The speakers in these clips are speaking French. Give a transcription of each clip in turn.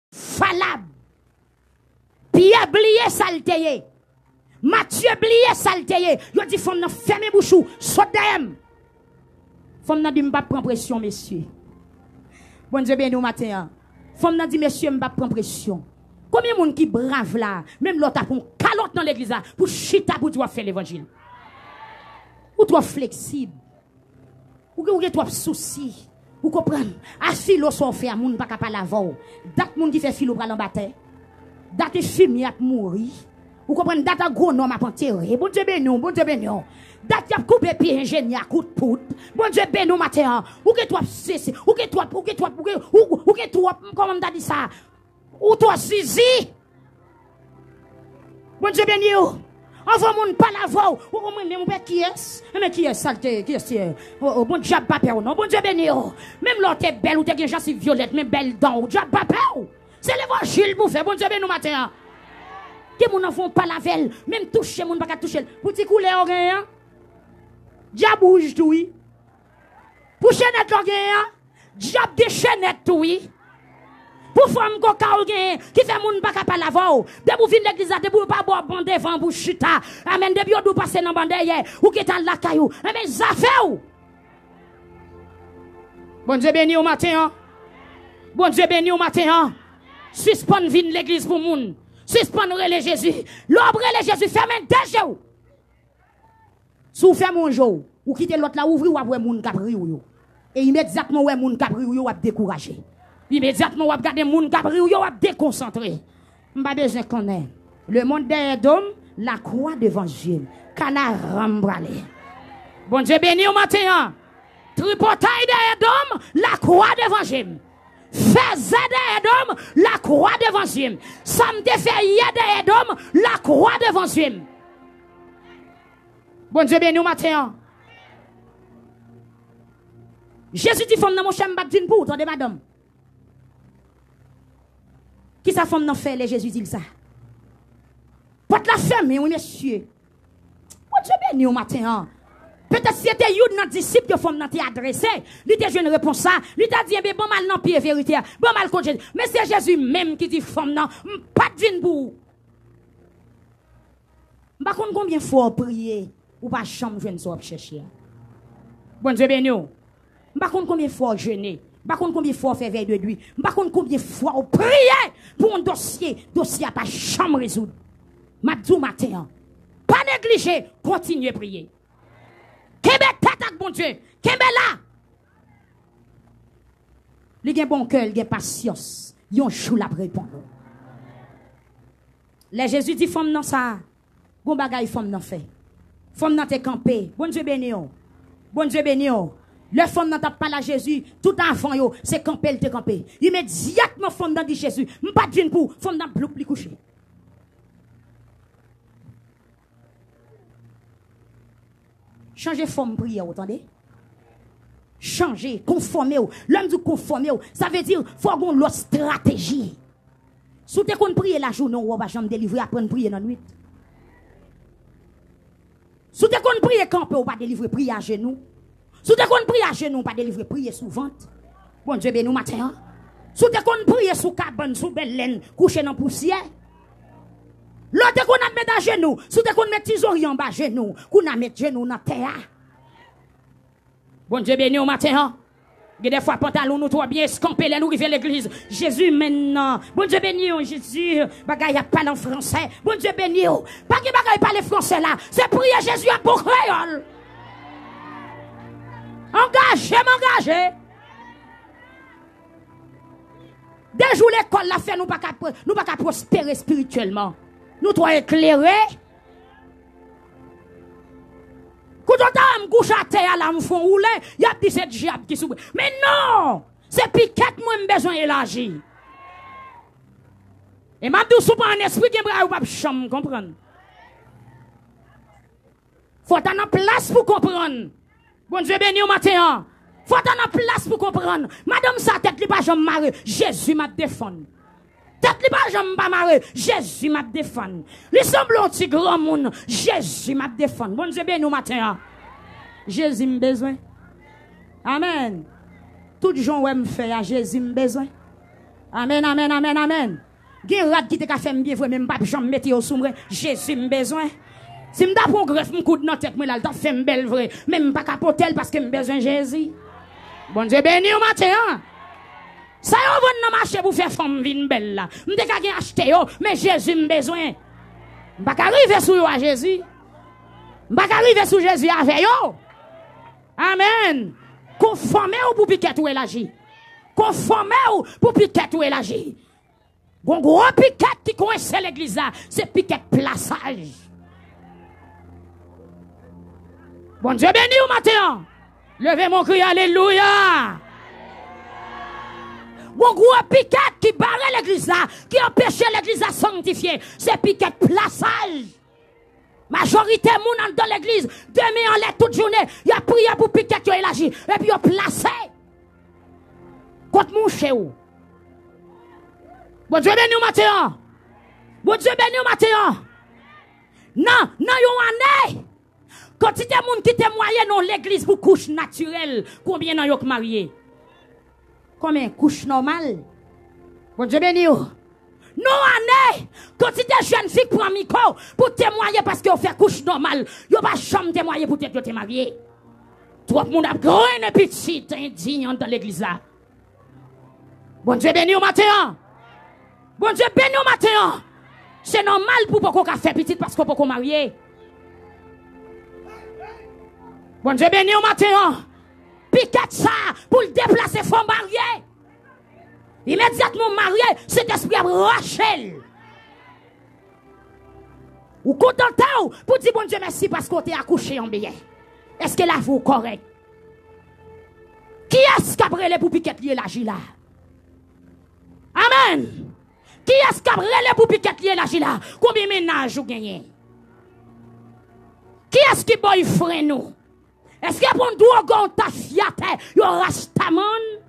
Falab. Pierre blié salteye. Mathieu blié salteye. Yo dit femme nan fermer bouchou, saute d'aim. Femme nan dit m'pa prendre pression messieurs. Bon Dieu bien nous matin. Femme nan dit messieurs m'pa prendre pression. Combien de monde qui brave là, même l'autre a pour calotte dans l'église là pour chita pour toi faire l'évangile. Ou toi flexible. Ou toi souci. Ou comprendre. A philo so fait moun pas capable avant. Date moun qui fait philo pral en bataille. Date fimi a mourir. Ou comprendre date agronome a enterré. Bon Dieu béni, bon Dieu béni. Date a couper pied ingénieur coup de poudre. Bon Dieu béni matin. Ou que toi ceci, ou que toi comment t'a dit ça? Ou toi sisi. Bon Dieu béni. Envoie mon pas la voix. Ou mon père qui est? Mais qui est saleté? Qui est? Oh, bon Dieu papa non. Bon Dieu béni. Même l'autre est belle ou t'es déjà si violette, mais belle dent. Dieu papa. C'est l'évangile pour faire. Bon Dieu béni matin. Qui mon enfant pas la velle, même toucher mon pas toucher. Pour ti couler au gain. Dia bouge tout oui. Pour chaînette au gain. Dia des chaînettes tout oui. Pour femme coca au gain qui fait mon pas capable la voix. De pour venir l'église de pour pas boire bon devant pour chita. Amen de bio dou passer dans bande hier ou qui dans la caillou. Mais ça fait. Bon Dieu béni au matin. Bon Dieu béni au matin. Suspend vin l'église pour moun. Suspend relais Jésus. L'obre relais Jésus ferme déjà. Sou ferme un jour, ou quitter l'autre là ouvrir ou après moun capri ou. Et immédiatement ouais moun capri ou a décourager. Immédiatement ou a garder moun capri ou a déconcentré. M'pa besoin connaître. Le monde derrière d'homme, la croix d'évangile. Cana rambralé. Bon Dieu béni au matin. Tripotaille derrière d'homme, la croix d'évangile. Faisait derrière d'homme, la croix d'évangile. Samedi fait derrière d'homme, la croix d'évangile. Bon Dieu béni au matin. Jésus dit femme dans mon champ m'bap din pour attendez madame. Qui sa femme n'a fait les Jésus dit ça. Porte la ferme oui monsieur. Bon Dieu béni au matin. Peut-être si c'était une notre disciple que femme n'a été adressé, il t'a joué une réponse ça, il t'a dit bon mal non pied vérité, bon mal contre Jésus. Mais c'est Jésus même qui dit femme non, pas din pour. M'pa konn combien fois prier ou pas chambre jeune so chercher. Bon Dieu béni. M'pa konn combien fois jeûner, m'pa konn combien fois faire veille de nuit, m'pa konn combien fois prier pour un dossier a pas chambre résoudre. M'a dit matin, pas négliger, continuez prier. Kembe tête avec bon Dieu. Kembe là. Il a un bon cœur, il a patience. Yon chou la répondre. Les Jésus dit femme non ça. Bon bagay femme non fait. Femme non te campé. Bon Dieu béni yo. Bon Dieu béni yo. Le femme non t'a pas la Jésus tout avant yo, c'est campé il te campé. Immédiatement femme non dit Jésus, m'pas de pour femme non bloup li coucher. Changer forme prière, vous entendez? Changer, conformer. L'homme dit conformer, ça veut dire faut avoir l'autre stratégie. Si tu as prier la journée, on va jamais délivrer après prier dans la nuit. Si tu as prier camper, on va délivrer prier à genoux. Si tu as prier à genoux, on va délivrer prier sous ventre. Bon Dieu béni matin. Si tu as prier sous cabane, sous belle laine, coucher dans poussière. L'autre qu'on a mis à genoux, si tu qu'on met tisori en bas genoux, qu'on a mis genoux dans terre. Bon Dieu béni au matin. Il y a des fois pantalon nous toi bien escampé là nous arrivons à l'église. Jésus maintenant. Bon Dieu béni Jésus, bagaille a parler en français. Bon Dieu béni. Pas que bagaille parler français là, c'est prier Jésus à pour créole. Engagé. Dès jour l'école la fait nous pas prospérer spirituellement. Nous doit éclairer. Quand on a couche à terre là, me font rouler, il y a 17 diables qui s'ouvrent. Mais non, c'est piquette moi besoin élargir. Et m'a dit sous pas un esprit qui bra ou pas chambre comprendre. Faut en place pour comprendre. Bon Dieu béni au matin. Faut en place pour comprendre. Madame sa tête li pas jamais marre. Jésus m'a défendre. Tête li pas jamais pas marre. Jésus m'a défendre. Li semble un petit grand monde. Jésus m'a défendre. Bon Dieu béni au matin. Jésus m'a besoin. Amen. Tout gens ouais me fait à Jésus m'a besoin. Amen, amen, amen, amen. Gen rat qui te ka fait bien vrai même pas jambe mettre au sous moi. Jésus me besoin. Si me da pour greffe me coup dans tête moi là, t'a fait me belle vrai, même pas capotel parce que me besoin Jésus. Bon Dieu béni au matin. Ça yo vinn dans marché pour faire femme vinn belle là. M'te ka gen acheter yo, mais Jésus me besoin. M'pa ka arriver sou yo à Jésus. M'pa ka arriver sou Jésus avec yo. Amen. Conformez-vous pour piquet ou élargi. Conformez-vous pour piquet ou élargi. Bon gros piquet qui coince l'église là, c'est piquet plaçage. Bon Dieu béni au matin. Levez mon cri, alléluia. Bon gros piquet qui barre l'église là, qui empêche l'église à sanctifier, c'est piquet plaçage. Majorité moun dans l'église, demi en l'air toute journée, il a prié pour piquet qui élargi, et puis il a placé. Contre mon chez vous. Bon Dieu béni au matin. Bon Dieu béni au matin. Non, yon année. Quand il y a des gens qui témoignent dans l'église pour couche naturelle, combien d'en yon marié? Combien couche normale? Bon Dieu béni. Non, année. Quand il y a des jeunes filles qui prennent micro pour témoigner parce qu'ils ont fait couche normale, ils n'ont pas jamais témoigné pour être marié. Tout le monde a grand et petit indigne dans l'église là. Bon Dieu béni au matin. Bon Dieu béni au matin. C'est normal pour beaucoup faire petit parce qu'on peut pas marier. Bon Dieu béni au matin. Piquet ça pour le déplacer femme mariée. Immédiatement marié, cet esprit a Rachel. Ou content pour dire bon Dieu merci parce qu'on t'est accouché en bien. Est-ce que la vous correct? Qui est-ce qui a brûlé pour piquet lié la gila? Amen. Qui est-ce qui a brûlé pour piquet lié la gila? Combien de ménages vous gagnez? Qui est-ce qui boyfriend nous? Est-ce que pour nous on t'a fiaté yo rastamon?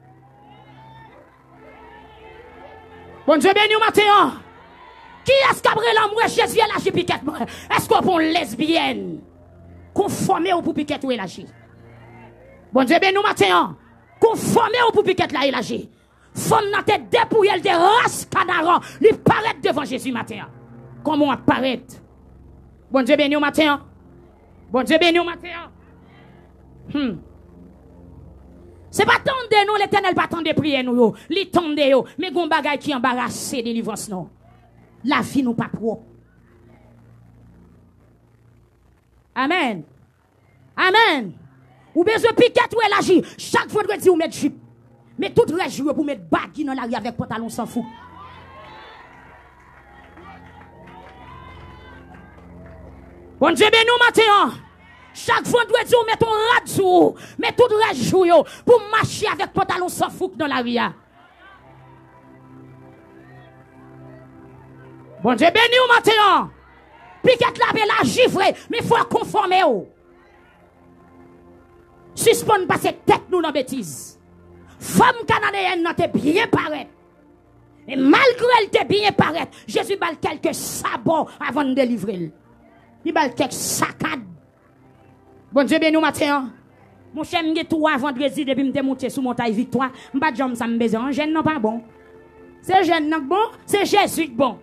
Bon Dieu béni au matin. Qui est-ce qui a brûlé l'amour Jésus la gi piquet? Est-ce qu'on pour lesbienne conformé au pour piquet ou élargi? Bon Dieu béni au matin. Conformé au pour piquet la élargi. Femme n'a tête dépouillée, elle te race canaran, lui paraît devant Jésus matin. Comment apparaît? Bon Dieu béni au matin. Bon Dieu béni au matin. C'est pas tant de nous, l'Éternel pas tant de prier nous, li tende yo, mais gon bagay qui embarrasse délivrance non. La vie nous pas propre. Amen. Amen. Ou besoin piquet ou élargi, chaque vendredi ou mettre jupe. Mais tout le jour pour mettre baggy dans la rue avec pantalon sans fou. Bon Dieu béni au matin. Chaque vendredi, on met ton radio, mais tout le jour pour marcher avec pantalon sans fou dans la rue. Bon Dieu béni au matin. Piquette la gifre, mais il faut conformer. Suspend passer tête nous dans bêtise. Femme canadienne n'a bien paraître. Et malgré elle te bien paraître, Jésus bal quelques sabots avant de délivrer. Il bal quelques saccades. Bon Dieu béni au matin. Mon cher m'ge 3 vendredi depuis m'te monter sous montagne victoire, m'pa jom ça m'besoin, jeune non pas bon. C'est jeune non bon, c'est Jésus bon.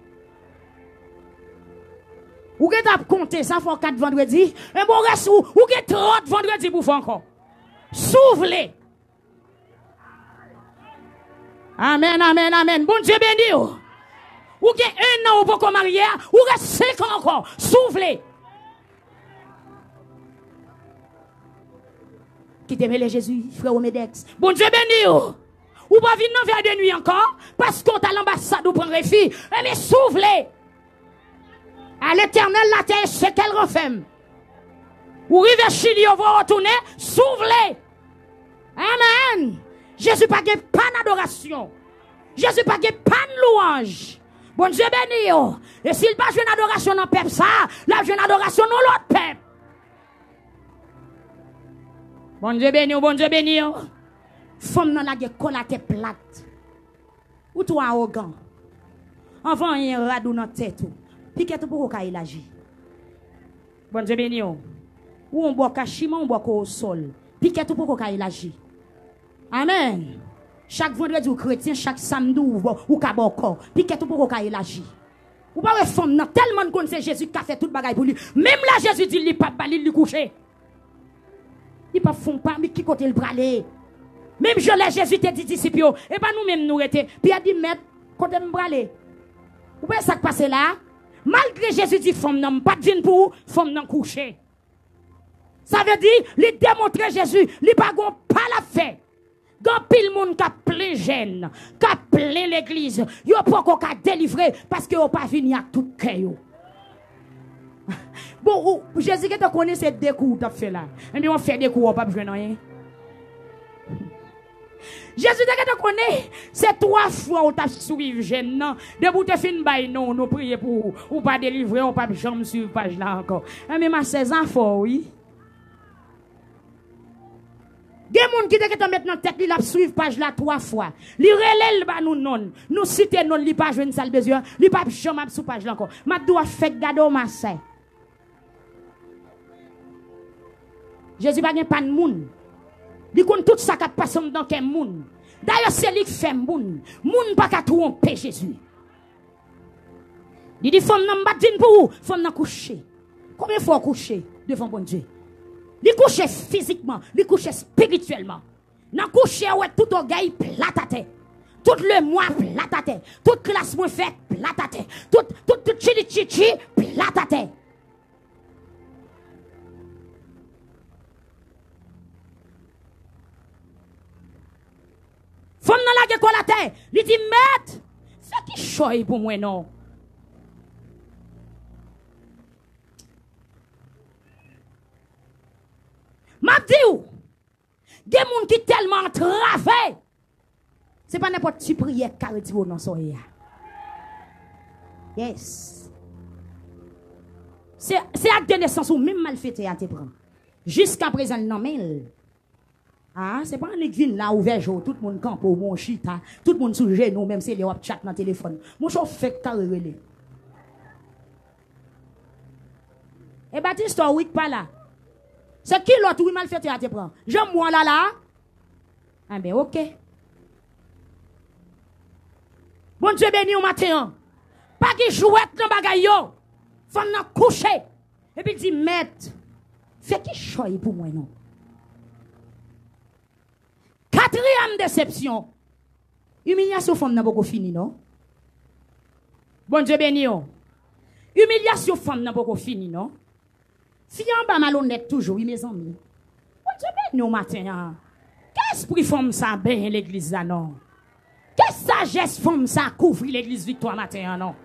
Ou que t'as compté ça faut 4 vendredi, et bon reste ou que 30 vendredi pour faire encore. S'ouvre. Amen, amen, amen. Bon Dieu béni. Ou que 1 an ou pas marié, ou reste 5 ans encore. S'ouvre. Qui t'aime les Jésus, frère Omedex. Bon Dieu béni. Ou pas venir vers de nuit encore, parce qu'on t'a l'ambassade ou prend refuge. Mais s'ouvre. À l'Éternel, la terre, c'est qu'elle refait. Ou rive Chili, on va retourner, s'ouvre. Amen. Jésus pas de pan d'adoration. Jésus pas de pan de louange. Bon Dieu béni. Et s'il pas une adoration dans le peuple, ça, la jeune adoration dans l'autre peuple. Bon Dieu béni, bon Dieu béni. Femme dans la gueule, la tête plate. Ou toi arrogant. Enfant, il y a un radou dans la tête. Piquet pour qu'on aille agir. Bon Dieu béni. Ou on boit cachiment, on boit au sol. Piquet pour qu'on aille agir. Amen. Chaque vendredi ou chrétien, chaque samedi ou kaboko. Puis qu'est-ce pour qu'on élargir. Ou pas ouais femme non tellement qu'on sait Jésus qui a fait toute bagaille pour lui. Même là Jésus dit il pas balil lui coucher. Il pas fond pas mais qui côté le bralé. Même je l'ai Jésus te dit disciples et pas nous même nous était. Puis il a dit maître côté me bralé. Ou pas ça qui passe là. Malgré Jésus dit femme non pas de pour femme non coucher. Ça veut dire il démontrer Jésus, il pas la fait. Quand pile monde qui a plein gêne, qui a plein l'église, yo pas qu'on a délivré parce que yo pas fini à tout cœur. Bon, Jésus qui te connaît ces deux coups t'as fait là. Et bien on fait des coups on pas besoin rien. Jésus qui te connaît, c'est 3 fois où t'as suivi gêne non. De pour te fin bail non, nous prier pour ou pas délivrer, on pas jamais suivre page là encore. Mais ma 16 ans fort oui. Des gens qui te mettent dans tête, ils la suivent page là 3 fois. Li relève ba nous non. Nous citer non li pas joine salle besoin, li pas jamais sous page là encore. M'a doit fait gado masse. Jésus pas gen pas de monde. Li connaît tout ça qui passe dans quel monde. D'ailleurs c'est lui qui fait monde. Monde pas ka tromper Jésus. Il dit femme nan pas din pour femme nan coucher. Combien fois coucher devant bon Dieu? Li couche physiquement, li couche spirituellement. Nan couche ouais tout orgueil plataté. Tout le mois plataté. Toute classe moins fait plataté. Tout chichi plataté. Femme nan la ge colate, li dit maître, c'est qui choy pour moi non. M'a dit ou, des gens qui tellement entravé, c'est pas n'importe qui prière qui dit non soya. Yes. C'est acte de naissance ou même mal fait à te prendre. Jusqu'à présent non mais ah, c'est pas un église là ouvert jour tout le monde campe au mon chita, tout le monde sous genou même si les wap chat dans téléphone. Mon chauffeur fait carré. Et Baptiste oui pas là. C'est qui l'autre oui mal fait à te prendre? J'aime moi là. Ah ben OK. Bon Dieu béni au matin. Pas qui jouette dans bagay yo. Faut nan coucher. Et puis dit maître, fait qui choy pour moi non. 4e déception. Humiliation femme n'a pas fini non. Bon Dieu béni yo. Humiliation femme n'a pas fini non. Si on ba malhonnête toujours, mes amis. Bon Dieu béni au matin. Qu'est-ce que femme ça ben l'église là non? Qu'est-ce sagesse femme ça couvrir l'église Victoire matin non?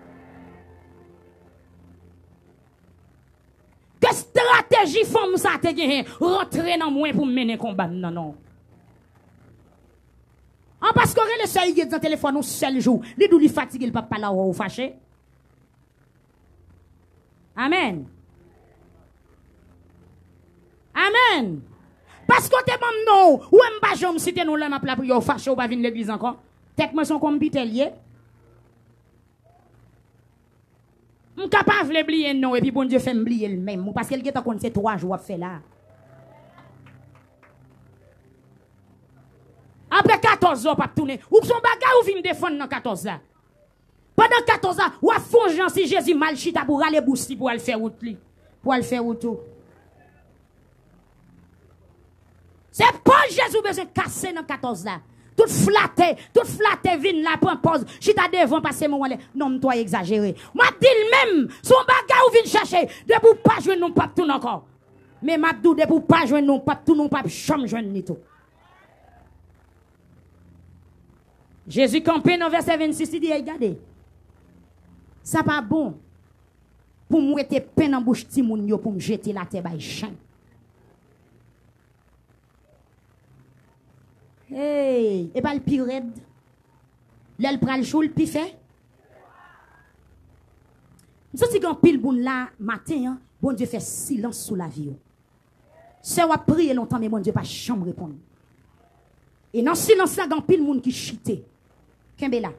Quelle stratégie femme ça te gagné rentrer dans moi pour mener combat non non. En parce que le seul qui est dans le téléphone au seul jour, les doux li fatigué le papa là ou fâché. Amen. Amen. Parce que t'es même non, ou m'pa jom si t'es nous là m'a pla pour yo fâché ou pas venir l'église encore. Tête moi son comme pitelier. M'capable oublier non et puis bon Dieu fait m'oublier le même parce qu'elle est compte c'est 3 jours à faire là. Après 14 ans, pas tourner. Ou son bagage ou vient défendre dans 14 ans. Pendant 14 ans, ou à fond Jean si Jésus mal chita pour aller boussi pour aller faire route li. Pour aller faire route. C'est pas Jésus besoin casser dans 14 ans. Tout flatté, vine là, prend pause. Chita devant passer mon là. Non, toi exagéré. Moi dis même, son bagage ou vient chercher. De pour pas jouer non pas tout encore. Mais m'a dit de pour pas jouer non pas tout non pas chambre joindre ni tout. Jésus campé dans verset 26, il dit, regardez, ça pas bon pour moi te peine en bouche ti moun yo pour me jeter la terre by chien. Hey, et pas le pire raide. L'elle prend le chou, le pi fait. Ça c'est quand pile bon là matin, hein, bon Dieu fait silence sous la vie. C'est ou prier longtemps mais bon Dieu pas chambre répondre. Et dans silence là quand pile monde qui chité. Kembela.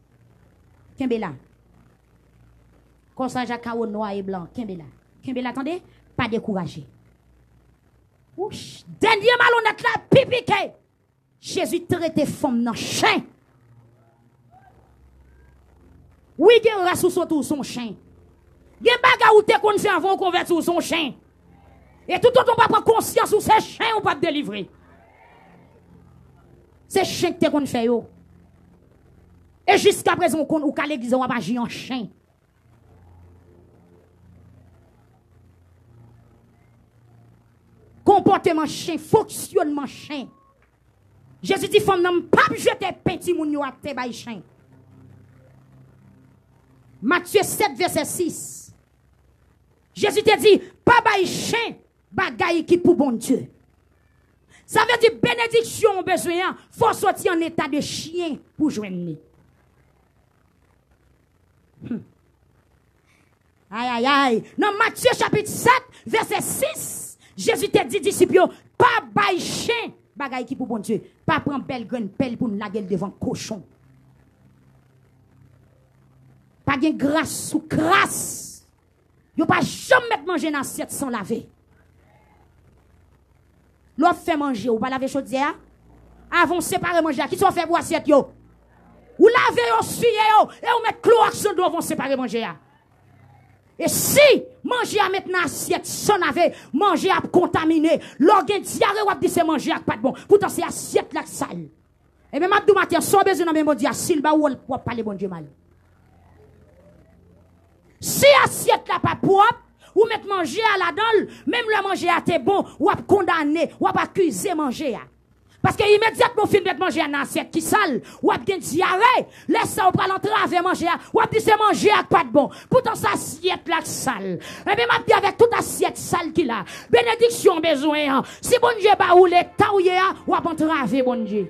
Comme ça, Jacques noir et blanc. Kembela, attendez, pas découragé. Ouch, dernier malhonnête là, pipiqué. Jésus traitait femme dans chien. Oui, il y a son chien. Il y a des choses qui qu'on fait avant qu'on convertir son chien. Et tout autant on pas prendre conscience où ces chiens ou pas délivrer. C'est chien que qu'on fait yo. Et jusqu'à présent on ka l'église on va agir en chien. Comportement chien, fonctionnement chien. Jésus dit femme n'a pas jeter petit moun yo à te bay chien. Matthieu 7 verset 6. Jésus te dit pas bay chien bagay qui pour bon Dieu. Ça veut dire bénédiction au besoin, faut sortir en état de chien pour joindre. Aïe aïe aïe. Dans Matthieu chapitre 7 verset 6, Jésus te dit disciples, pas bay chien bagay qui pour bon Dieu, pas prendre belle graine pelle pour nous laguer devant cochon. Pas de grâce sous grâce. Yo pas jamais mettre manger dans assiette sans laver. L'on fait manger ou pas laver chaudière. Avant séparer manger, qui sont fait pour assiette yo. Ou laver yo suyer yo et ou mettre cloaque sur dos vont séparer manger. Et si manger à mettre dans assiette sans laver, manger à contaminer, l'organe diarrhée ou dit c'est manger pas de bon. Pourtant c'est assiette la sale. Et même abdou matin sans besoin dans même dire s'il ba ou parler bon Dieu mal. Si assiette là pas propre, ou mettre manger à la dalle, même le manger à t'es bon, ou à condamner, ou à accuser manger. Parce que immédiatement, fin mettre manger à une assiette qui sale, ou à bien diarrhée, laisse ça ou pas l'entraver manger, ou à dire c'est manger à pas de bon. Pourtant, ça assiette là sale. Et bien, m'a dit avec toute assiette sale qu'il a, bénédiction besoin, si bon Dieu ba ou l'état ou y'a, ou à entraver bon Dieu.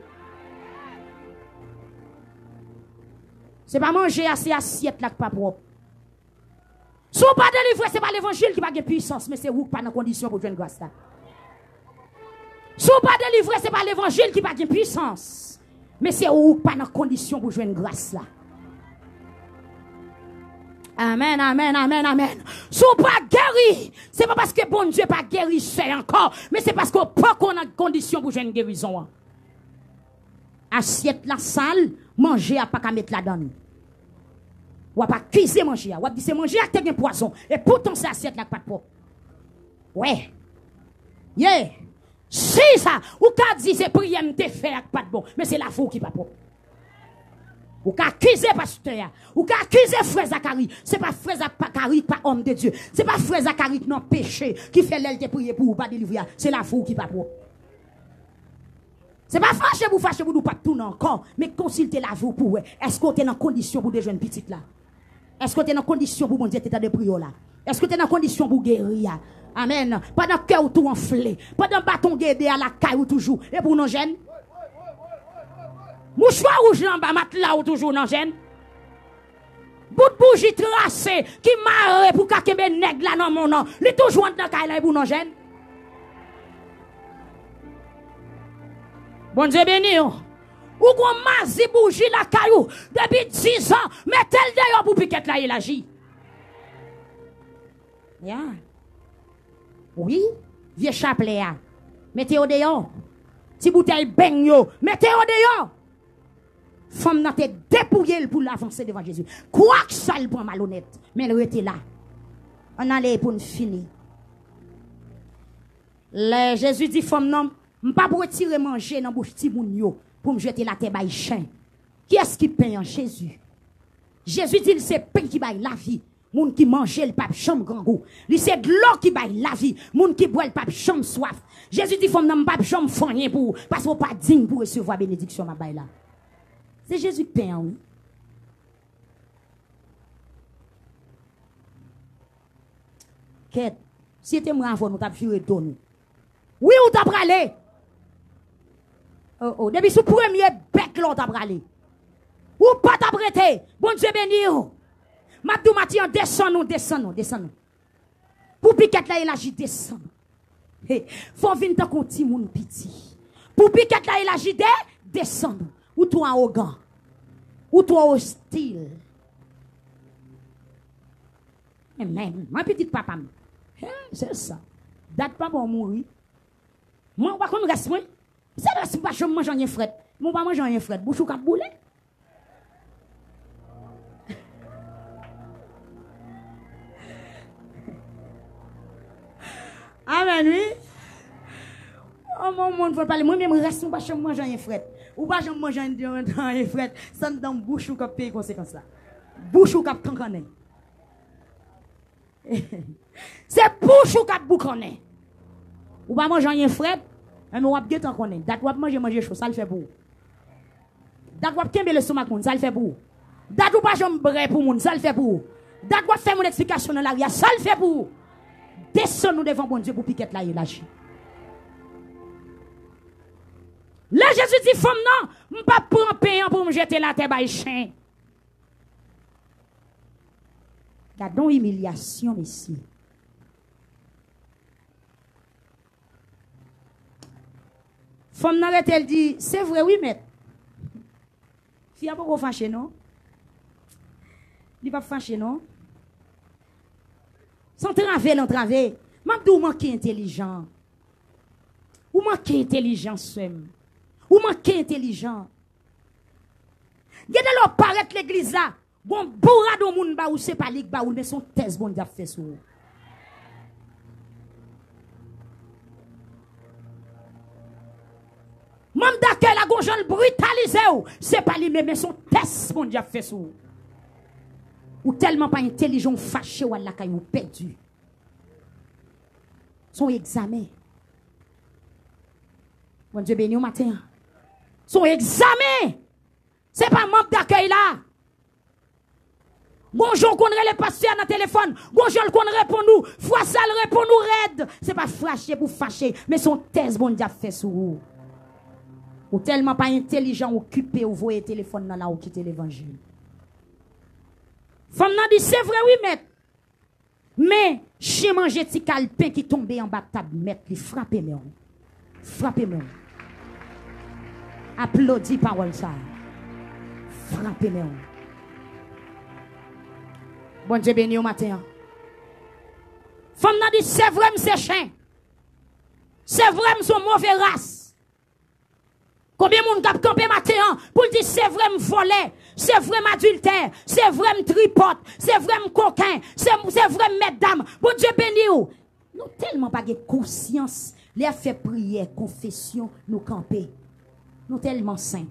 C'est pas manger à ces assiettes là qui pas propre. Si vous pas délivré, ce n'est pas l'évangile qui n'a pas de puissance, mais c'est vous qui pas dans condition pour joindre grâce. Si vous pas délivré, ce n'est pas l'évangile qui n'a pas de puissance, mais c'est vous qui pas dans condition pour joindre grâce. Amen, amen, amen, amen. Si vous pas guéri, ce n'est pas parce que bon Dieu pas guéri c'est encore, mais c'est parce qu'on pas qu'on a condition pour joindre guérison. Assiette la salle, manger à pas qu'à mettre la donne. Ou pas cuisiner manger, ou dire c'est manger avec des poisson et pourtant c'est assiette là pas de propre. Ouais. Yeah. Si ça, ou ka dit c'est prière te faire avec pas de bon, mais c'est la fou qui pas propre. Ou ka accuser pasteur, ou ka accuser frère Zacharie, c'est pas frère Zacharie pas homme de Dieu, c'est pas frère Zacharie qui non péché qui fait l'aile te prier pour ou pas délivrer, c'est la fou qui pas propre. C'est pas fâché pour nous pas tout encore, mais consultez la vous pour est-ce que tu es dans condition pour des jeunes petites là? Est-ce que tu es dans condition pour mon Dieu t'es de prière là? Est-ce que tu es dans condition pour guérir? Amen. Pas dans cœur tout enflé, pas dans bâton guédé à la caille ou toujours et pour nos jeunes. Mouchoir rouge en bas matelas ou toujours nos jeunes. Bout de bougie tracée qui marre pour kakembe nèg là dans mon nom. Li toujours dans caille là pour nos jeunes. Bon Dieu béni. Ou qu'on mazi bougie la caillou depuis 10 ans, mettez-le d'ailleurs pour piquet là il agit. Yeah. Oui, vieux chapelet là. Mettez-le dehors. Si bouteille baigne yo, mettez-le dehors. Femme n'a te dépouillé pour l'avancer devant Jésus. Quoi que ça le prend malhonnête, mais elle était là. On allait pour nous finir. Jésus dit femme non, pas pour retirer manger dans bouche ti moun yo pour me jeter la tête bay chien. Qui est-ce qui paye en Jésus? Jésus dit c'est pain qui baille la vie. Moun qui mange le pape chambre grand goût. Li c'est de l'eau qui baille la vie. Moun qui boit le pape chambre soif. Jésus dit femme nan pape chambre fanyen pour parce qu'on pas digne pour recevoir bénédiction ma baille là. C'est Jésus qui paye oui. Quête, si c'était moi avant nous t'a furé ton. Oui ou t'a bralé? Oh, depuis ce premier bec là, t'a bralé. Ou pas t'a prêté. Bon Dieu béni. Mabdou Mathieu, descend. Pour piquet là, il agit, descend. Faut venir dans un petit moun piti. Pour piquet là, il agit, descend. Ou toi arrogant. Ou toi hostile. Même, ma petite papa. C'est ça. Date pas pour mourir. Moi, on va comme reste moi. C'est parce que je mange rien fret. Mon pas manger rien fret. Bouchou cap boule. Amen, oui. Oh, mon monde, faut parler. Moi-même, reste pas je mange rien fret. Ou pas je mange rien fret. Ça dans bouchou cap paye conséquence là. Bouchou cap cancané. C'est bouchou cap boucané. Ou pas manger rien fret. Mais on va bien t'en connaître. Date ou manger chaud, ça le fait pour. Date ou kembe le stomac, ça le fait pour. Date ou pas jambe bré pour moun, ça le fait pour. Date ou faire mon explication dans la vie, ça le fait pour. Descends nous devant bon Dieu pour piquer là, il lâche. Là, Jésus dit, femme non, je ne pas prendre payant pour me jeter la terre par chien. Gardons humiliation ici. Femme n'arrête, elle dit, c'est vrai, oui, maître. Fille a pas fâché, non? Il pas fâché, non? Sans traver, l'entraver. M'abdou manque intelligent. Ou manque intelligence, ou manque intelligent. Gade leur paraître l'église là. Bon, bourra do moun ba ou c'est pas lik ba ou mais son thèse bon dia fait sou. Même d'accueil la gonjol brutalisé ou c'est pas li mais son thèse bon dia fait sou. Ou tellement pas intelligent fâché ou la caillou perdu. Son examen. Bon Dieu béni au matin. Son examen. C'est pas manque d'accueil là. Bonjour qu'on les pasteurs dans le téléphone. Bonjour qu'on répond nous. Fois ça le répond nous raide. C'est pas fâché pour fâcher. Mais son thèse bon Dieu fait sur vous. Ou tellement pas intelligent occupé ou voyez téléphone dans là ou quitter l'évangile. Femme nan dit c'est vrai oui maître. Mais chez manger ti calpin qui tombé en bas de table maître li frappez-moi. Frappez-moi. Applaudis parole ça. Frappez-moi. Bon Dieu béni au matin. Femme n'a dit c'est vrai c'est chien. C'est vrai son mauvais race. Combien de monde a campé matin pour dire c'est vrai volé, c'est vrai adultère, c'est vrai tripote, c'est vrai coquin, c'est vrai mesdames. Bon Dieu béni ou. Nous tellement pas de conscience, les fait prière, confession, nous camper. Nous tellement saints.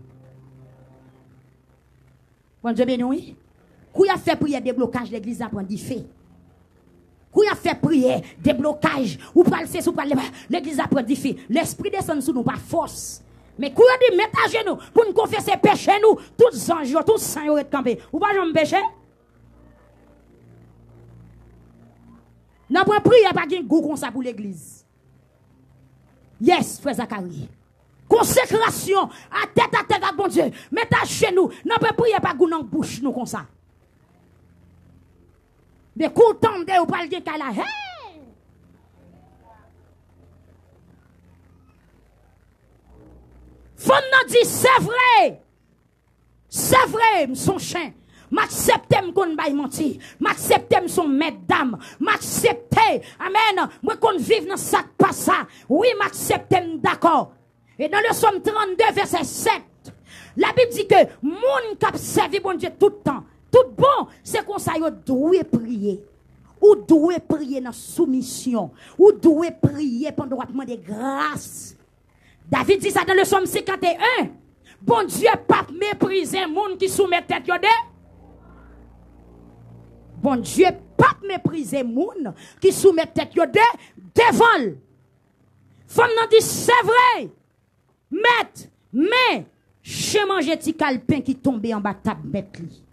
Bon Dieu béni oui. Quand il a fait prière déblocage l'église a prendre du feu. Quand il a fait prière déblocage ou pas le faire ou pas l'église a prendre du feu. L'esprit descend sur nous par force. Mais quand il a dit mettre à genoux pour nous confesser péché nous, tous anges, tous saints ont été campés. Ou pas jamais péché? N'a pas prié pas de goût comme ça pour l'église. Yes, frère Zacharie. Consécration à tête à bon Dieu. Mettez à genoux. N'a pas prié pas goût dans bouche nous comme ça. Mais quand tendez ou pas le dire là, hey! Femme n'a dit c'est vrai, son chien. M'accepte qu'on baille menti, m'accepte son mesdames, m'accepte, amen, moi qu'on vive dans ça pas ça. Oui, m'accepte d'accord. Et dans le Somme 32 verset 7, la Bible dit que moun k'ap servi bon Dieu tout le temps. Tout bon, c'est qu'on ça, vous devez prier. Ou devez prier dans soumission. Ou devez prier pendant qu'on demande grâce. David dit ça dans le Somme 51. Bon Dieu, pas mépriser monde qui soumet tête yode. Bon Dieu, pas mépriser monde qui soumet tête yode devant. Femme nan dit c'est vrai. Mais chez manger ti calpin qui tombe en bas table mettre li.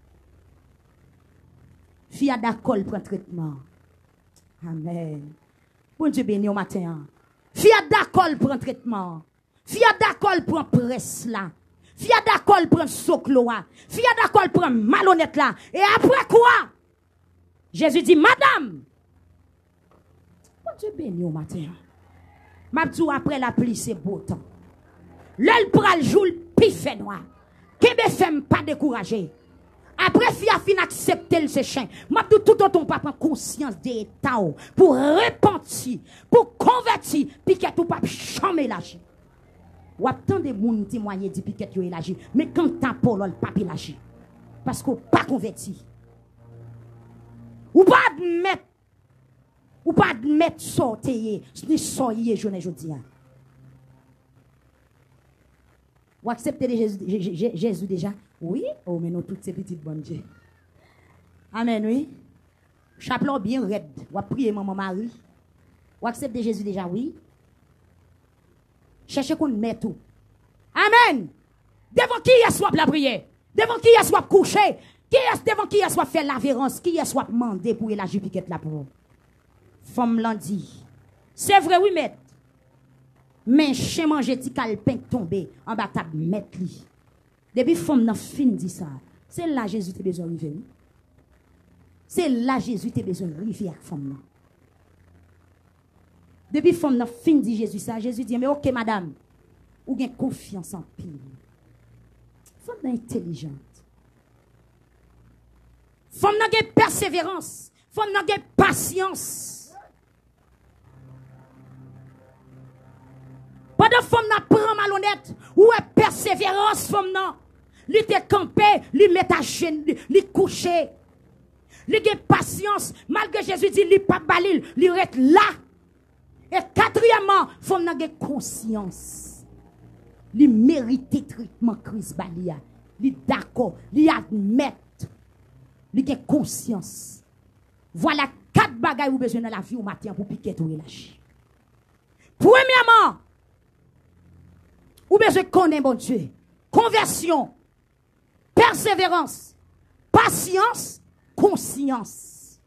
Fille d'accord pour traitement. Amen. Bon Dieu béni au matin. Fille d'accord pour traitement. Fille d'accord pour presse là. Fille d'accord pour soclo là. Fille d'accord pour malhonnête là. Et après quoi? Jésus dit madame. Bon Dieu béni au matin. M'abdou après la pluie c'est beau temps. L'elle pral jour pif fait noir. Kebe femme pas décourager. Après, fille a fin accepter ce chien. M'a tout autant pas prendre conscience des états pour repentir, pour convertir, puis que tout pas chamer la chien. Ou attend des gens témoigner depuis que tu es élargi. Mais quand t'as pas le pas élargi. Parce qu'on pas converti. Ou pas admettre. Ou pas admettre sortir. Ni sortir, je ne dis pas. Ou accepter Jésus déjà. Oui. Oh, mais nous, toutes ces petites bonnes Dieu. Amen, oui. Chapeau bien raide. Ou prier maman Marie. Ou accepter Jésus déjà, oui. Cherchez qu'on met tout. Amen. Devant qui est soit la prière? Devant qui est soit coucher? Devant qui est soit faire l'avérance? Qui est soit demander pour la jupiquette là pour? Femme l'en dit. C'est vrai, oui, maître. Mais chez manger ti calpin tombé en bas table mettre li. Depuis femme nan fin dit ça. C'est là Jésus te besoin arriver. C'est là Jésus te besoin arriver avec femme nan. Depuis femme nan fin dit Jésus ça, Jésus dit mais OK madame, ou gen confiance en pile. Femme nan intelligente. Femme nan gen persévérance, femme nan gen patience. Pendant femme n'a prend malhonnête, ou est persévérance femme nan. Li te campé, li met à chaîne, li couché. Li gen patience, malgré Jésus dit li pas balil, li reste là. Et quatrièmement, femme n'a gen conscience. Li mérite traitement crise balia. Li d'accord, li admet. Li gen conscience. Voilà 4 bagages ou besoin dans la vie au matin pour piquer tout relâcher. Premièrement, ou besoin connaître bon Dieu. Conversion, persévérance, patience, conscience.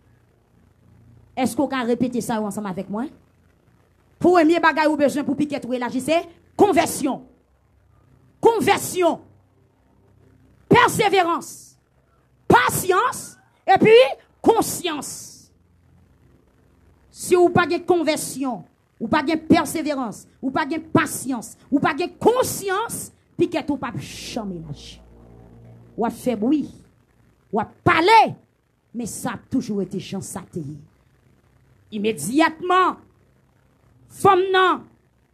Est-ce qu'on peut répéter ça ensemble avec moi? Premier bagage ou besoin pour piquer tout relâcher, c'est conversion. Conversion, persévérance, patience et puis conscience. Si vous n'avez pas de conversion, ou pas de persévérance, ou pas de patience, ou pas de conscience, puis que tout pas jamais lâcher. Ou a fait bruit, ou a parlé, mais ça a toujours été chance à terre. Immédiatement, femme non,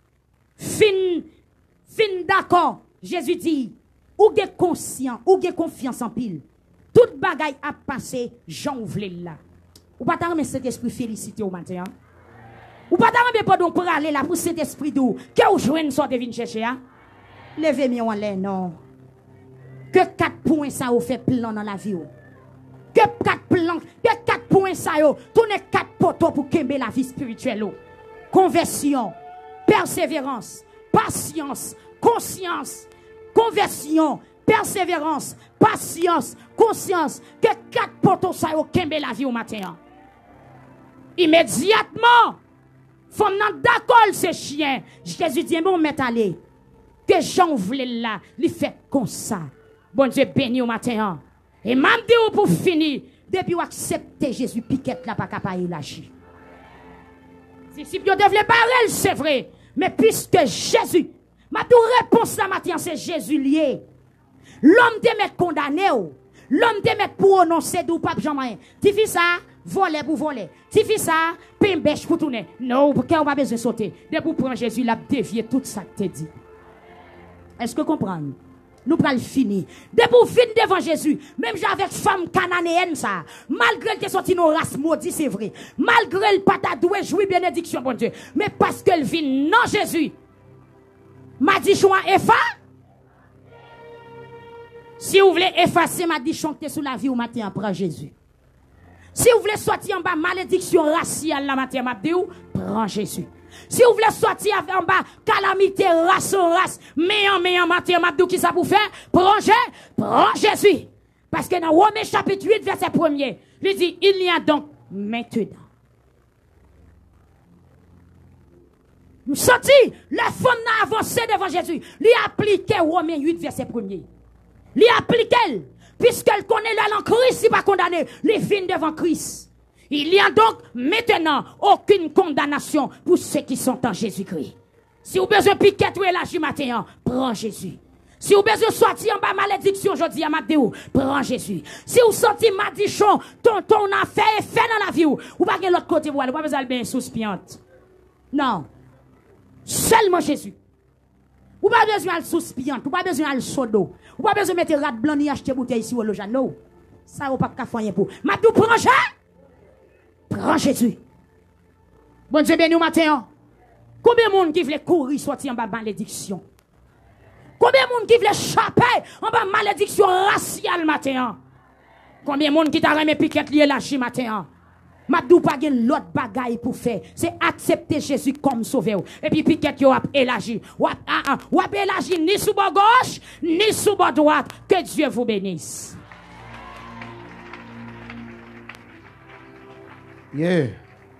fin d'accord, Jésus dit, ou de conscient, ou de confiance en pile, toute bagaille a passé, j'en ouvre là. Ou pas t'en cet esprit félicité au matin. Ou pas t'en pas donc pour aller là pour cet esprit d'où que vous jouez une sorte de vin chercher hein. Levez-moi en l'air non. Que 4 points ça vous fait plan dans la vie. Que 4 plans, que 4 points ça vous tournez 4 poteaux pour kembe la vie spirituelle. Conversion, persévérance, patience, conscience, conversion, persévérance, patience, conscience, que 4 poteaux ça vous kembe la vie au matin. Immédiatement, faut nan d'accord ces chiens. Jésus dit bon met aller. Que Jean voulait là, il fait comme ça. Bon Dieu béni au matin. Et même dit pour finir, depuis vous accepter Jésus piquette là pas capable lâcher. Si vous devez parler, c'est vrai, mais puisque Jésus, ma réponse là matin c'est Jésus lié. L'homme te met condamné, l'homme te met pour annoncer d'où pape Jean-Marie. Tu fais ça, voler pour voler. Tu fais ça, pimbèche pour tourner. Non, pour qu'on va besoin de sauter. Dès pour prendre Jésus, il a dévié tout ça que tu dit. Est-ce que vous comprenez? Nous prenons fini. Dès pour finir devant Jésus, même avec femme cananéenne ça, malgré qu'elle sorti nos races maudites, c'est vrai. Malgré le pas doué jouir bénédiction, bon Dieu. Mais parce qu'elle vit non Jésus. M'a dit choix effa. Si vous voulez effacer m'a dit chanter sous la vie au matin, prends Jésus. Si vous voulez sortir en bas malédiction raciale la matin, m'a dit prends Jésus. Si vous voulez sortir en bas calamité race méant matin, m'a dit qui ça pour faire? Prends Jésus. Parce que dans Romains chapitre 8 verset 1er, il dit il y a donc maintenant. Nous sortis, la femme n'a avancé devant Jésus. Lui appliqué Romains 8 verset 1er. Lui appliqué, puisqu'elle connaît la langue Christ, il pas condamné. Les vignes devant Christ. Il y a donc maintenant aucune condamnation pour ceux qui sont en Jésus-Christ. Si vous avez besoin de piquer ou élargir matin, prends Jésus. Si vous avez besoin de sortir en bas malédiction aujourd'hui à Mathéo, prends Jésus. Si vous sortez madichon, ton affaire est fait dans la vie, ou pas de l'autre côté, vous n'avez pas besoin de bien souspiante. Non. Seulement Jésus. Ou pas besoin de souspiant, ou pas besoin de sodo, ou pas besoin de mettre rat blanc ni acheter bouteille ici au loja. Non. Ça ou pas qu'à faire pour. M'a tout branché. Branchez-tu. Bon Dieu béni au matin. Combien de monde qui veut courir sortir en bas malédiction? Combien de monde qui veut échapper en bas malédiction raciale matin? Combien de monde qui t'a remis piquette lié lâché matin? Mabdou pas gen l'autre bagaille pour faire, c'est accepter Jésus comme sauveur. Et puis piquette yo a élargi. Ou a élargi ni sous bord gauche, ni sous bord droite. Que Dieu vous bénisse. Yeah.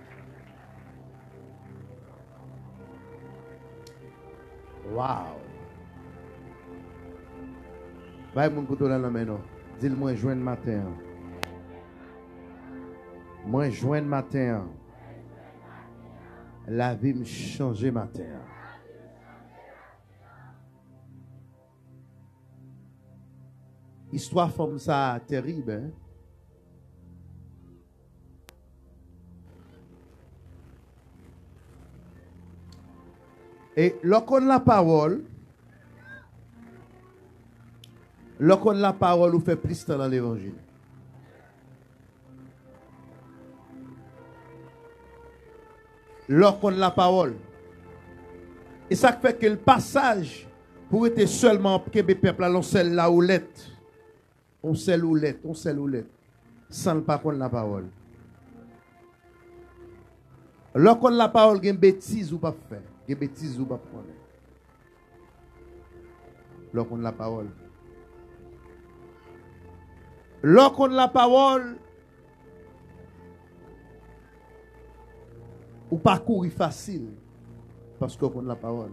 Wow. Bye mon couteau dans la main. Dis-le-moi joindre matin. Moi joindre matin. La vie me changer matin. Histoire comme ça terrible, hein? Et lorsqu'on la parole, on fait plus dans l'évangile. Lorsqu'on la parole. Et ça fait que le passage pour être seulement que le peuple a l'oncelle la houlette. On sait l'oulette. Sans le pas la parole. Lorsqu'on la parole, il y a une bêtise ou pas faire. Il y a une bêtise ou pas prendre. Lorsqu'on la parole. Lorsqu'on la parole, ou parcours est facile parce qu'on a la parole.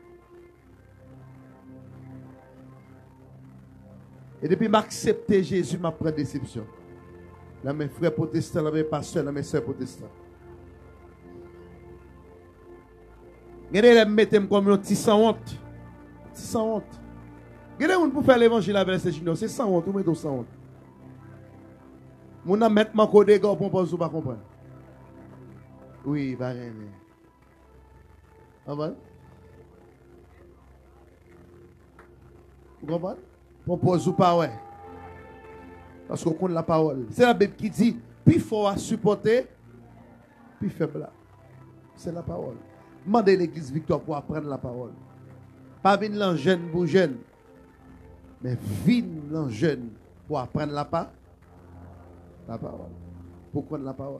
Et depuis m'accepter Jésus m'a pris déception. Là mes frères protestants, là mes pasteurs, là mes sœurs protestants. Regardez les mettre comme un petit sans honte. Sans honte. Regardez on pour faire l'évangile avec ces juniors, c'est sans honte, ou mettons sans honte. Mon a mettre ma code gars pour pas pas comprendre. Oui, va rien. Ah bon? Vous comprenez? Propose ou pas, ouais. Parce qu'on compte la parole. C'est la Bible qui dit, plus fort à supporter, plus faible. C'est la parole. Demandez l'église Victoire pour apprendre la parole. Pas venir l'en jeune pour jeune, mais venir l'en jeune pour apprendre la parole. Pour prendre la parole.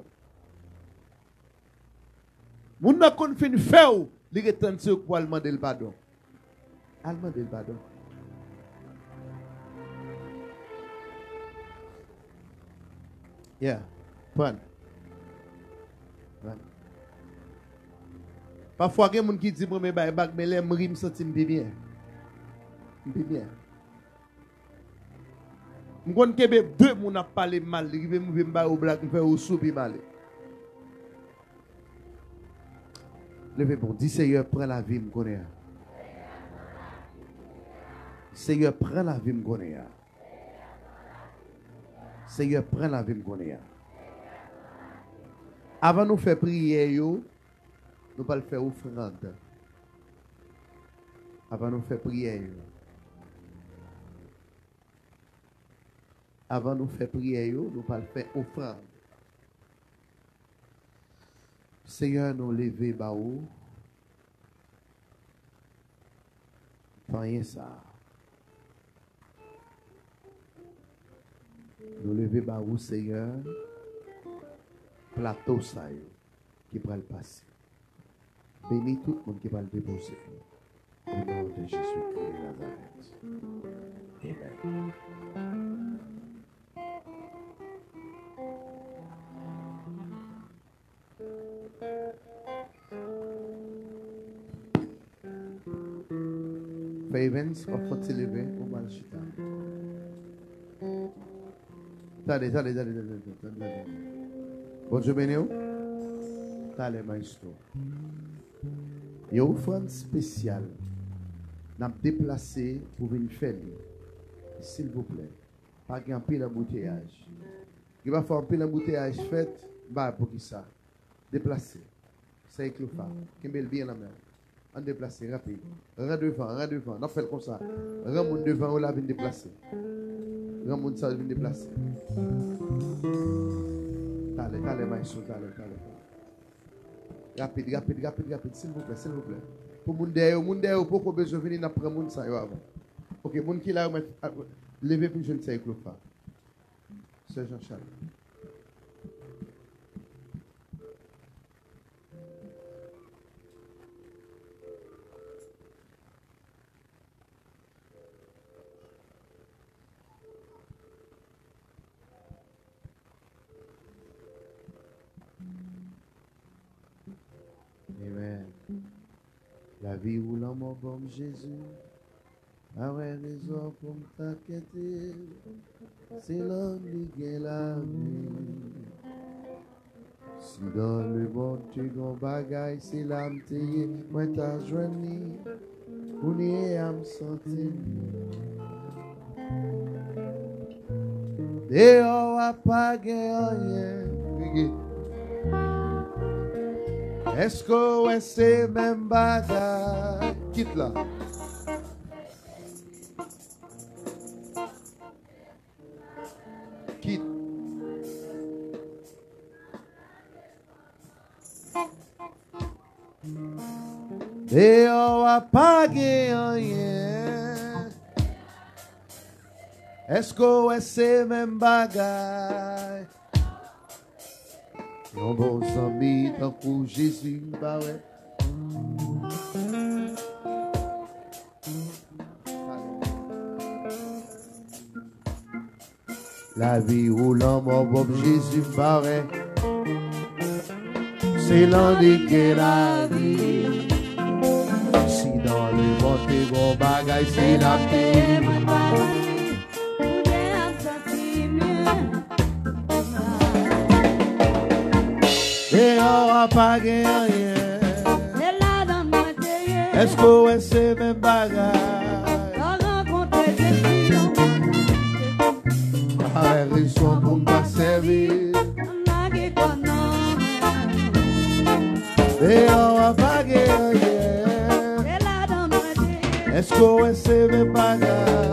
Moun n'a kon fin faire ou, li retan se pour demander le pardon. Demander le pardon. Yeah, prendre. Parfois, il y a des gens qui disent, mais les gens me sentent bien. Bien. Je connais que deux personnes qui parlé mal, qui me faire souper mal. Levez pour dire, Seigneur, prends la vie, me connaît. Seigneur, prends la vie, me connaît. Seigneur, prends la vie, me connaît. Avant de nous faire prier, nous allons faire offrande. Avant de nous faire prier. Avant de nous faire prier, nous allons faire offrande. Seigneur, nous lever baou. Rien ça. Nous lever baou, Seigneur. Plateau ça qui va le passer. Bénis tout le monde qui va le déposer. Au nom de Jésus-Christ de Nazareth. Amen. Favens, on faut s'élever, on va le chuter. Allez. Bon Dieu béni. Allez, maestro. Il y a une offrande spéciale. Nous avons déplacé pour venir faire. S'il vous plaît. Pas qu'il y ait un peu d'embouteillage. Il va faire un peu d'embouteillage fait. Bah, pour qui ça? Déplacer. C'est avec le phare. Qui met bien la main. On déplace, rapide. Rends devant. On fait comme ça. Rends mon devant, on l'a vient déplacer. Rends mon ça, vient déplacer. Allez, maïsou, allez. Rapide, s'il vous plaît. Pour mon derrière, pour qu'on besoin venir après mon ça avant. Ok, mon qui là, levez puis je ne sais pas. C'est Jean-Charles. Amen. La vie ou la mort comme Jésus. Ah ouais, raison pour t'inquiéter. C'est l'homme qui gagne la vie. Si dans le bon tu gon bagaille, c'est l'âme t'ayé. Moi t'as joigné. Pour n'y à me sentir. Et on va pas gagner. Est-ce que c'est même bagaille? Quitte là. Quitte. Et on va pas gagner. Est-ce que c'est même bagaille? Un bon ami tant pour Jésus, bah ouais. La vie ou l'homme, bon Jésus, bah ouais. C'est l'indiqué la vie. Si dans le monde t'es bon bagaille, c'est la vie. Et on va pas gagner. Est-ce que c'est même bagarre? Ah, raison pour me servir. Et on va pas gagner. Est-ce que c'est même bagarre?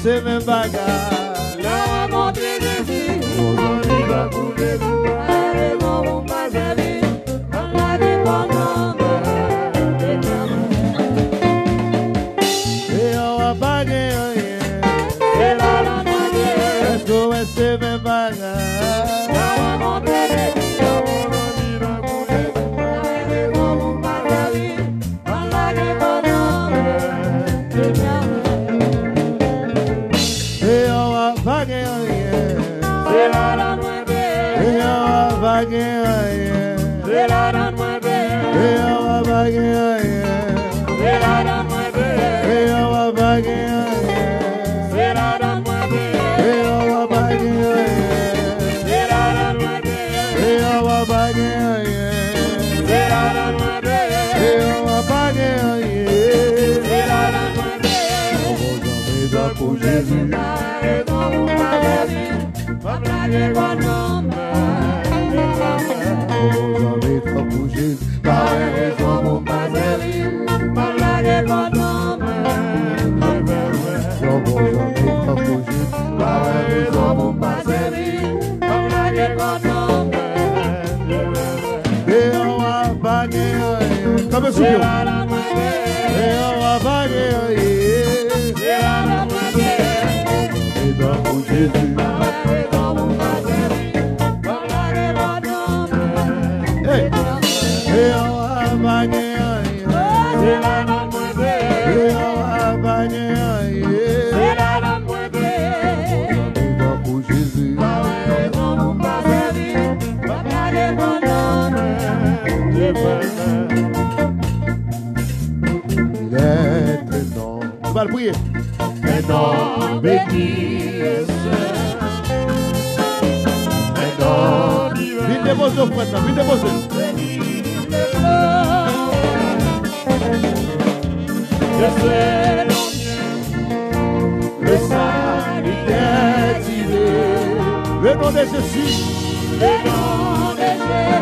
c'est même bagarre. Là, on montre Jésus. On va couler. Allez, on va passer. On va aller bon nombre. Et on va pas gagner. C'est là, la moitié. Est-ce que c'est même bagarre? Là, on montre Jésus. On va couler. Allez, on va passer. On va aller bon nombre. Et on va pas gagner. C'est là, la moitié. Et on va pas gagner. C'est là, la moitié. Et on va pas gagner. C'est là, la moitié. Et on va pas gagner. C'est là, la moitié. Et on va pas gagner. C'est là, la moitié. Et on va pas gagner. C'est là, la moitié. Et on va pas gagner. C'est là, la moitié. On va jamais dans pour Jésus. Et dans mon paradis, ma blague est bonne nombre. On va jamais dans pour Jésus. Par raison mon Paradis, ma blague est bonne nombre. on va jamais dans pour Jésus. Par raison mon Paradis, ma blague est bonne nombre. Et on va pas gagner. Comme un C'est soupion. là, la moitié. Et on va pas gagner. C'est là, la moitié. Et dans pour Jésus. Et dans mon paradis, ma blague est bonne nombre. Hey. Et on va pas gagner. C'est là, la moitié. Et on va pas gagner. C'est là, la moitié. Et dans pour Jésus. Et dans mon paradis, ma blague est bonne nombre. Il est temps. On va le prier. Maintenant, béni est Maintenant, Vite dépose nos frères, vite dépose. je sais le salut est tiré. Le nom de Jésus. Le nom de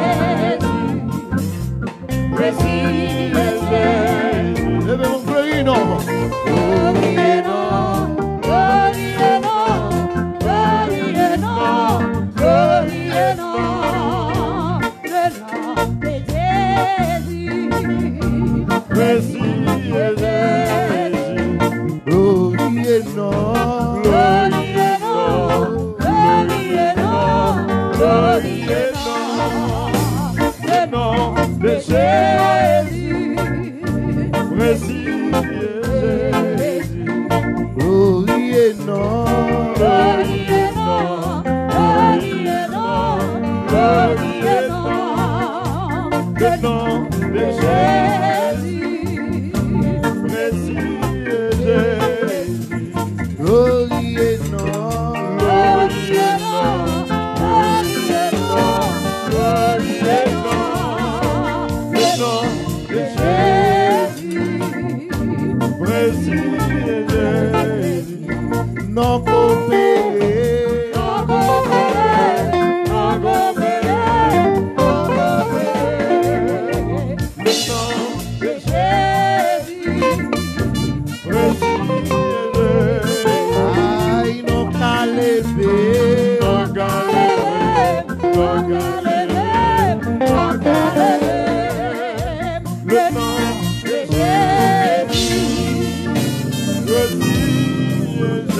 Jésus, précis est Jésus. Levez mon gloire, non. Glory et nom, glory et nom, glory et nom, glory et nom, le nom de Jésus. Précis est Jésus. Glory et non. Glory et nom, glory et nom, glory et nom, le nom de Jésus. Précis est Jésus. Glory et non. Glory et nom, glory et nom, glory et nom, le nom de Jésus. Précis est Jésus. Glory et non. Glory et nom, glory et nom, glory et nom, le nom de Jésus. Précis est Jésus. Non coopéré. Non coopéré, non coopéré, non coopéré. Le nom de Jésus. Précis est Jésus. Aïe, non qu'à lever. Non qu'à lever, non qu'à lever, non qu'à lever. Le nom de Jésus. Précis est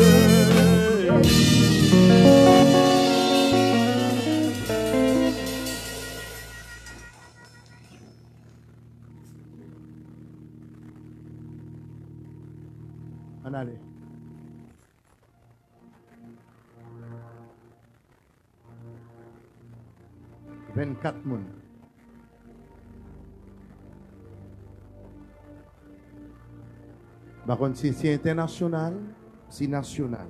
Jésus. En allez. « 24 moun. Par contre, si c'est international, c'est national.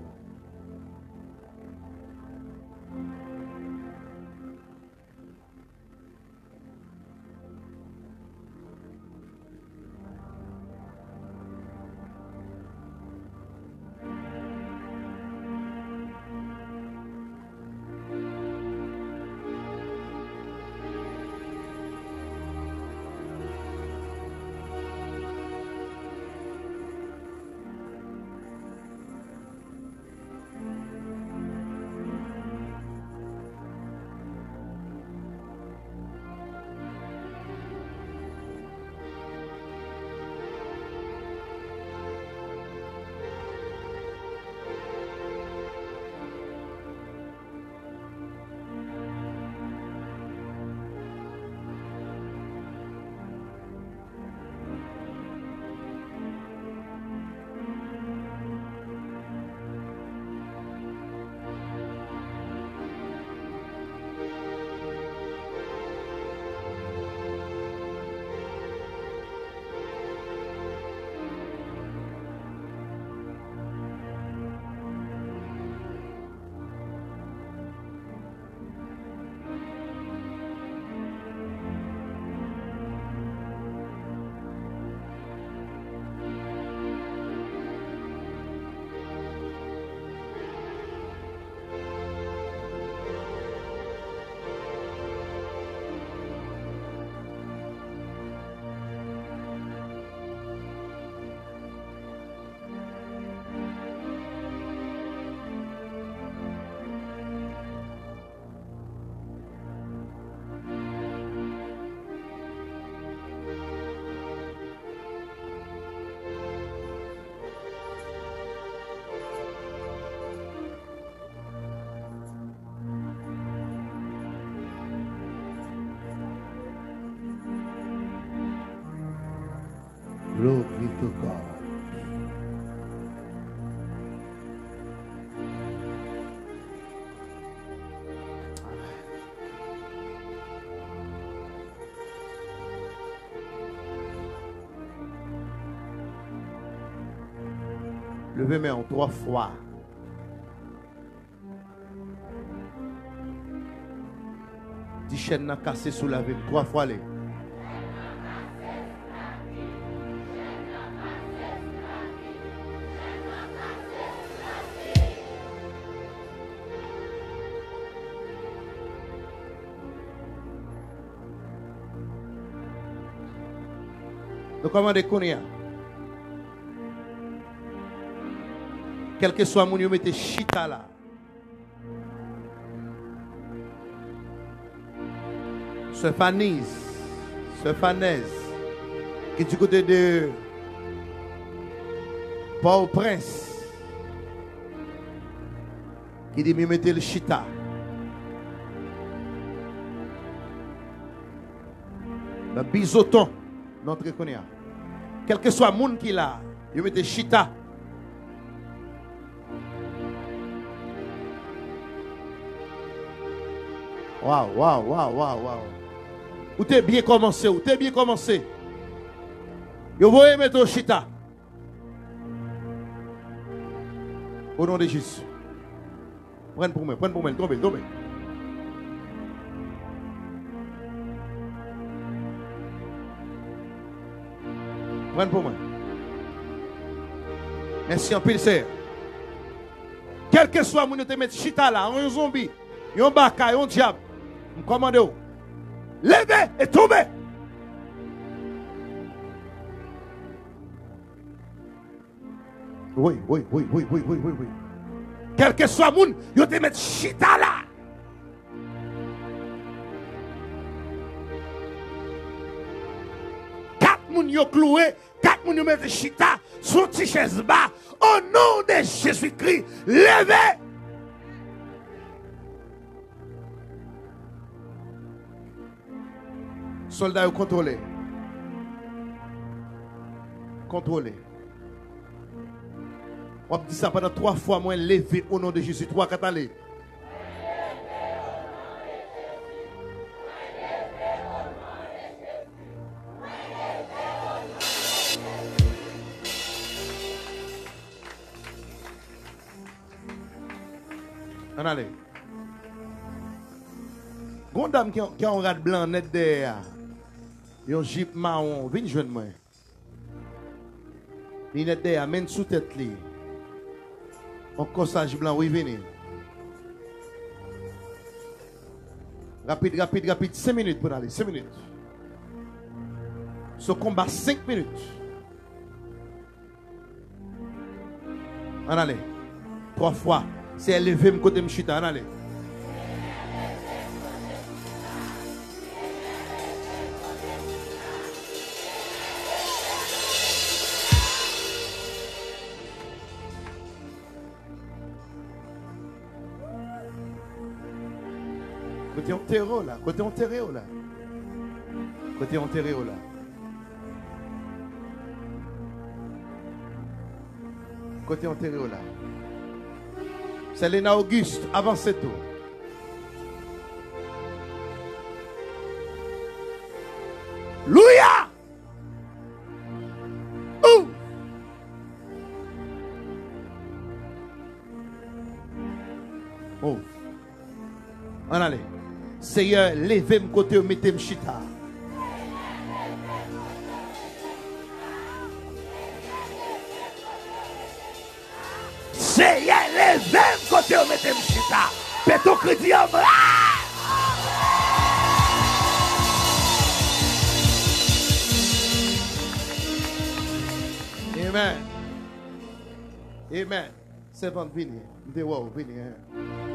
Glory to God. Levez mes mains 3 fois. Dis chaîne n'a cassé sous la vie 3 fois les. Nous commandons qu'on y a. Quel que soit mon nom, mettez chita là. Ce Fanise, ce Fanaise, qui est du côté de Port-au-Prince, qui dit mettez le chita. Le bisoton, notre connaît. Quel que soit le monde qui l'a, vous mettez chita. Waouh, waouh, waouh, waouh, waouh. Ou t'es bien commencé, ou t'es bien commencé. Vous voyez mettre au chita. Au nom de Jésus. Prenez pour moi, tombez. Prenez pour moi. Merci en pile, c'est. Quel que soit mon te mettre chita là, un zombie, un baka, un diable. Commandez-vous. Levez et tombez. Oui. Quel que soit moun, yo te met chita là. Quatre moun yo cloué, 4 moun yo met chita, son petit chaise bas. Au nom de Jésus-Christ, levez. Soldats, contrôlez. On dit ça pendant 3 fois, moi, levé au nom de Jésus. 3, 4, allez. On allez. Grande dame qui a un rat blanc net derrière. Yon jeep marron, viens joindre moi. Il est derrière, main sous tête li. Un corsage blanc, oui, venez. Rapide. 5 minutes pour aller, 5 minutes. Ce combat, 5 minutes. On allez. 3 fois. C'est élevé, me côté m'chita, on allez. Côté enterré là. Côté enterré là. C'est Léna Auguste, avancez tout. Louia! Ouh! Oh! On allait. Seigneur, levez-moi côté, mettez-moi chita. Seigneur, levez-moi côté, mettez-moi chita. Péto crédit en bras. Amen. C'est bon, venez. Wow, venez.